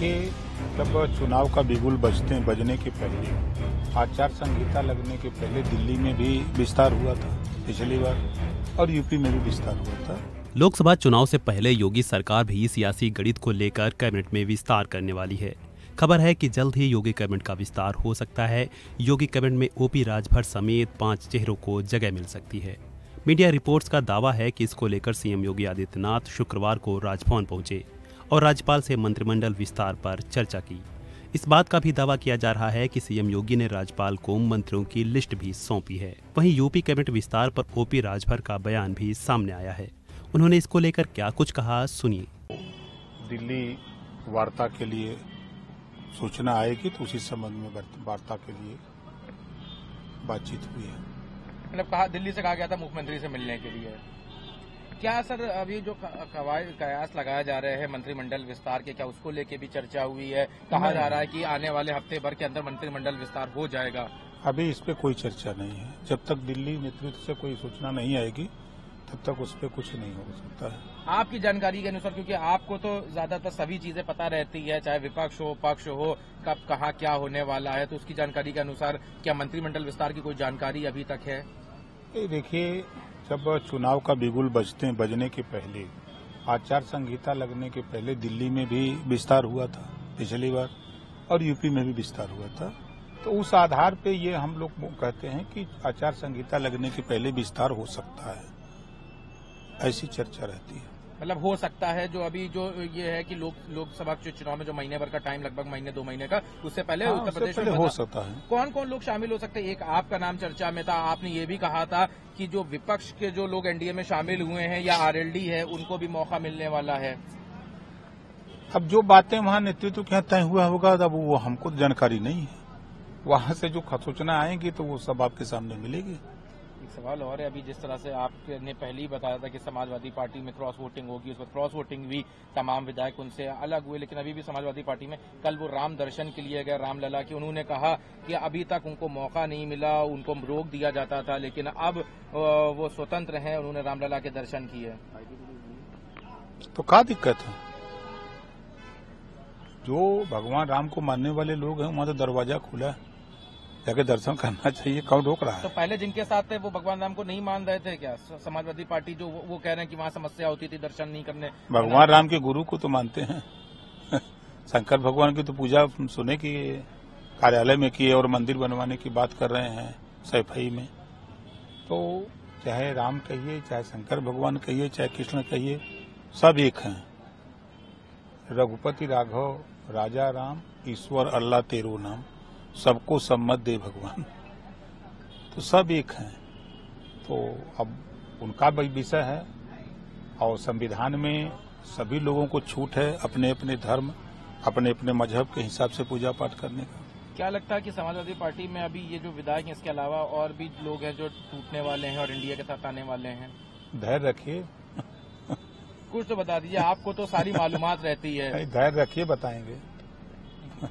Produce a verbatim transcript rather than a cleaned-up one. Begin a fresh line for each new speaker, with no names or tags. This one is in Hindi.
देखिए, जब चुनाव का बिगुल बजते बजने के पहले, आचार संहिता लगने के पहले दिल्ली में भी विस्तार हुआ था पिछली बार, और यूपी में भी विस्तार हुआ था।
लोकसभा चुनाव से पहले योगी सरकार भी सियासी गणित को लेकर कैबिनेट में विस्तार करने वाली है। खबर है कि जल्द ही योगी कैबिनेट का विस्तार हो सकता है। योगी कैबिनेट में ओपी राजभर समेत पांच चेहरों को जगह मिल सकती है। मीडिया रिपोर्ट्स का दावा है कि इसको लेकर सीएम योगी आदित्यनाथ शुक्रवार को राजभवन पहुंचे और राज्यपाल से मंत्रिमंडल विस्तार पर चर्चा की। इस बात का भी दावा किया जा रहा है कि सीएम योगी ने राज्यपाल को मंत्रियों की लिस्ट भी सौंपी है। वहीं यूपी कैबिनेट विस्तार पर ओपी राजभर का बयान भी सामने आया है। उन्होंने इसको लेकर क्या कुछ कहा, सुनिए।
दिल्ली वार्ता के लिए सूचना आएगी तो उसी संबंध में वार्ता के लिए बातचीत हुई है।
मतलब कहा, दिल्ली से कहा गया था मुख्यमंत्री से मिलने के लिए। क्या सर अभी जो कयास लगाया जा रहे हैं मंत्रिमंडल विस्तार के, क्या उसको लेके भी चर्चा हुई है? कहा जा रहा है कि आने वाले हफ्ते भर के अंदर मंत्रिमंडल विस्तार हो जाएगा।
अभी इस पे कोई चर्चा नहीं है। जब तक दिल्ली नेतृत्व से कोई सूचना नहीं आएगी तब तक उस पर कुछ नहीं हो सकता है।
आपकी जानकारी के अनुसार, क्योंकि आपको तो ज्यादातर सभी चीजें पता रहती है, चाहे विपक्ष हो पक्ष हो, कब कहाँ क्या होने वाला है, तो उसकी जानकारी के अनुसार क्या मंत्रिमंडल विस्तार की कोई जानकारी अभी तक है?
देखिए, जब चुनाव का बिगुल बजते बजने के पहले, आचार संहिता लगने के पहले दिल्ली में भी विस्तार हुआ था पिछली बार, और यूपी में भी विस्तार हुआ था। तो उस आधार पे ये हम लोग कहते हैं कि आचार संहिता लगने के पहले विस्तार हो सकता है, ऐसी चर्चा रहती है।
मतलब हो सकता है, जो अभी जो ये है कि लोक लोकसभा के चुनाव में जो महीने भर का टाइम, लगभग महीने दो महीने का, उससे पहले
हाँ,
उत्तर प्रदेश
में हो सकता है।
कौन कौन लोग शामिल हो सकते हैं? एक आपका नाम चर्चा में था, आपने ये भी कहा था कि जो विपक्ष के जो लोग एनडीए में शामिल हुए हैं या आरएलडी है, उनको भी मौका मिलने वाला है।
अब जो बातें वहां नेतृत्व के तय हुआ होगा, अब वो हमको जानकारी नहीं है। वहां से जो सूचना आएंगी तो वो सब आपके सामने मिलेगी।
एक सवाल और है, अभी जिस तरह से आपने पहले ही बताया था कि समाजवादी पार्टी में क्रॉस वोटिंग होगी, उस पर क्रॉस वोटिंग भी तमाम विधायक उनसे अलग हुए, लेकिन अभी भी समाजवादी पार्टी में कल वो राम दर्शन के लिए गए रामलला की, उन्होंने कहा कि अभी तक उनको मौका नहीं मिला, उनको रोक दिया जाता था, लेकिन अब वो स्वतंत्र हैं, उन्होंने रामलला के दर्शन किए।
तो क्या दिक्कत है? जो भगवान राम को मानने वाले लोग हैं, वहां तो दरवाजा खुला है, जाके दर्शन करना चाहिए। कौन रोक रहा है?
तो पहले जिनके साथ थे वो भगवान राम को नहीं मान रहे थे क्या? समाजवादी पार्टी जो वो कह रहे हैं कि वहाँ समस्या होती थी दर्शन नहीं करने।
भगवान राम के गुरु को तो मानते हैं। शंकर भगवान की तो पूजा सुने की कार्यालय में की और मंदिर बनवाने की बात कर रहे हैं सैफई में। तो चाहे राम कहिए, चाहे शंकर भगवान कहिए, चाहे कृष्ण कहिए, सब एक हैं। रघुपति राघव राजा राम, ईश्वर अल्लाह तेरो नाम, सबको सम्मत दे भगवान। तो सब एक हैं। तो अब उनका विषय है, और संविधान में सभी लोगों को छूट है अपने अपने धर्म, अपने अपने मजहब के हिसाब से पूजा पाठ करने का।
क्या लगता है कि समाजवादी पार्टी में अभी ये जो विधायक हैं, इसके अलावा और भी लोग हैं जो टूटने वाले हैं और इंडिया के साथ आने वाले हैं?
धैर्य रखिए।
कुछ तो बता दीजिए, आपको तो सारी मालूमात रहती है।
धैर्य रखिए, बताएंगे।